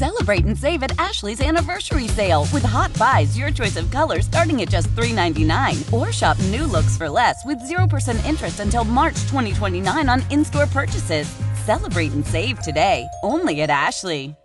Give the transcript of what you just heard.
Celebrate and save at Ashley's Anniversary Sale with Hot Buys, your choice of colors starting at just $3.99. Or shop new looks for less with 0% interest until March 2029 on in-store purchases. Celebrate and save today, only at Ashley.